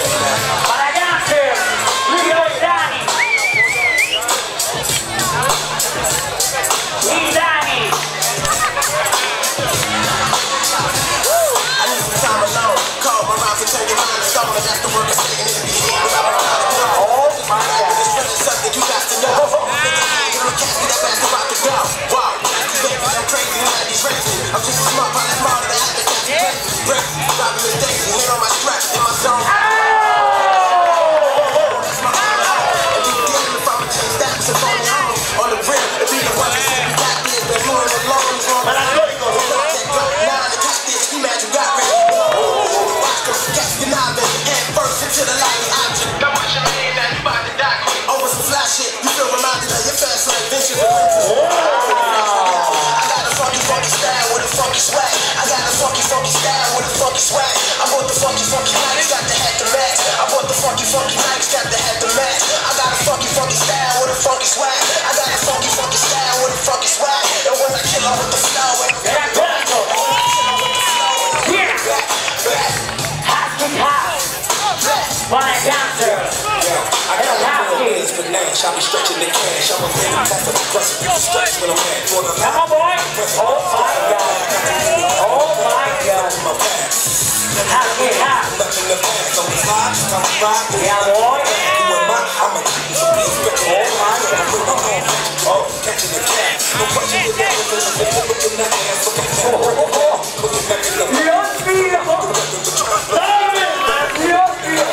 Ma ragazzi, Dani. I need some time alone. Call my mouth and turn your mind to stone. That's the work of Satan in the beginning. Oh my God. It's something you got to know. Little cat, get that back about to go. Wow, baby, I'm crazy, like these racing. I'm just a smart, probably smarter than I think. Break, robbing mistakes, hit on my strap, in my zone. That's my and be damned if I'ma change that, so phone it home. On the rim, it be the one that said we got this, been moving along, it's wrong. But I know you gonna stop that gun. Now I got this, you mad you got ready. Watch them, catch the novice, head first into the light object. Now what you mean that you about to die quick? Over some fly shit, you feel reminded of your fast life, ventures and I got a funky style with a funky swag. I got a funky style with a funky swag. I bought the funky Nikes, got the hat to match. I bought the funky Nikes, got the hat to match. I got a funky style with a funky swag. I got a funky style with a funky swag. And when I kill her with the flow, I'll be stretching the cash. I'm a man, that's a press. Stretch when I'm mad. Come on, boy. Oh my God. Oh my God. Nothing the past on the side. I'm a ride. Yeah, boy. I'm a keep from being stretching. Oh my God. Oh, catching the cash. No question with that. Look in the ass. Looking back in the Dios mío. Dios mío.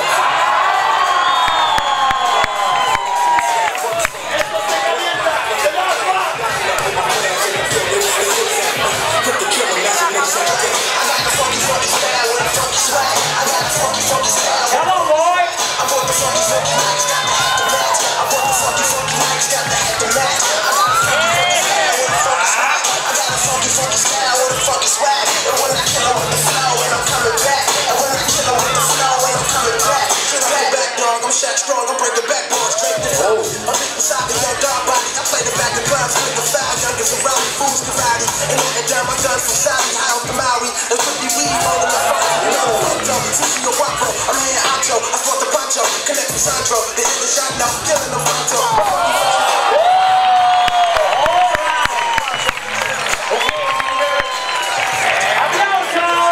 Come on, boy! I bought the funky Nikes, got the hat to match. I bought the funky Nikes, got the hat to match. I got a funky style with a funky swag. And when I kill her with the flow, and I'm coming back. And when I kill her with the flow, and I'm coming back. Back dog, I'm Shaq strong, I'm breaking backboards, straight this up. I'm deep beside the young dog body. I play the back of clubs with the foul, youngest around me, fools karate. And letting down my guns from Saudi, high off the Maui. And put me weed all in the front. Sushi or Wapo, I'm here outro. I fought the poncho, connect with Sandro. They hit the shot now, killing the Ronto.